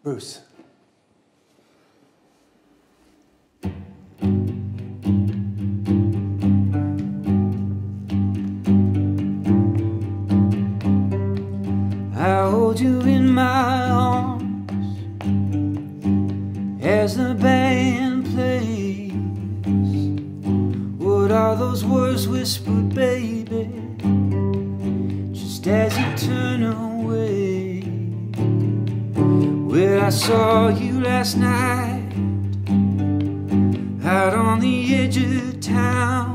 Bruce. I hold you in my arms as the band plays. What are those words whispered, baby, just as you turn away? Well, I saw you last night out on the edge of town.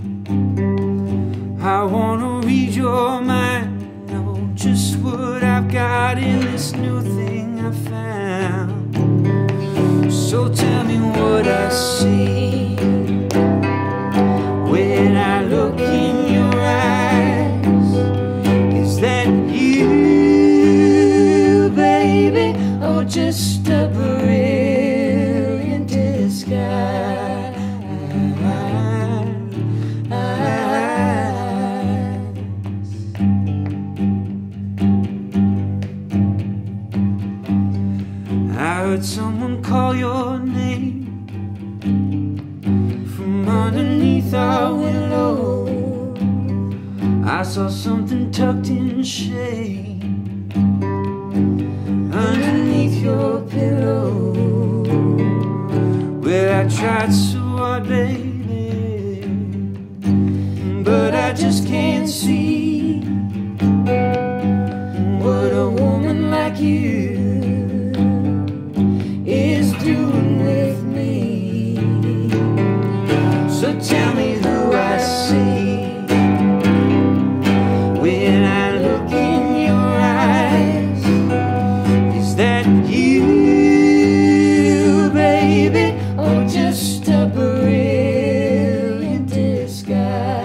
I wanna read your mind, just what I've got in this new thing I found. So tell me what I see when I look in your eyes. Is that you, baby, or just a brilliant disguise? I heard someone call your name from underneath our window. I saw something tucked in shade underneath your pillow. Well, I tried so hard, baby, but I just can't see what a woman like you is doing with me. So tell me who I see when I look in your eyes. Is that you, baby, or just a brilliant disguise?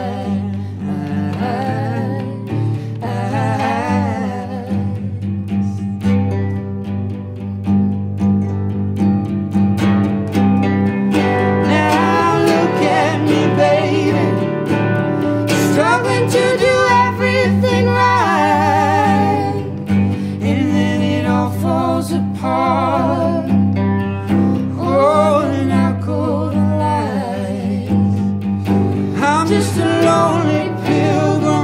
Struggling to do everything right, and then it all falls apart. Holding out cold light. I'm just a lonely pilgrim.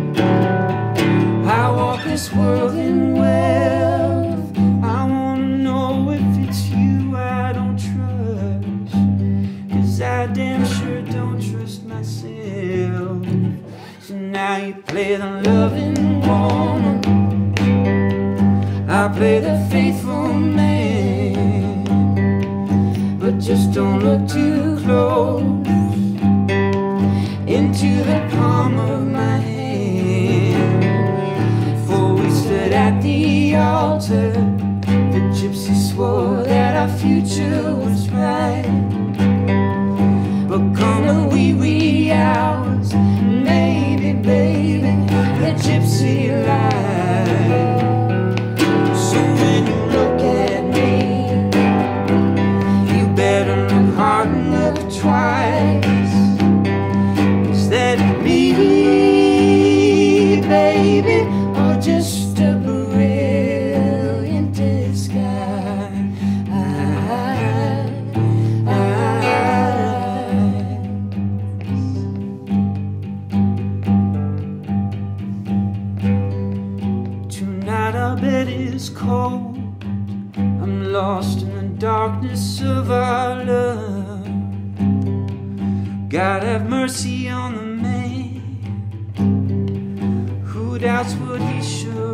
I walk this world in wealth. I wanna know if it's you I don't trust, 'cause I damn sure don't trust myself. So now you play the loving woman, I play the faithful man. But just don't look too close into the palm of my hand. Before we stood at the altar, the gypsy swore that our future was bright. But come the wee hours, maybe, baby, the gypsy lied. So when you look at me, you better look hard and look twice. Is that me, baby, or just a brilliant disguise? Tonight our bed is cold, I'm lost in the darkness of our love. God have mercy on the man who doubts what he should.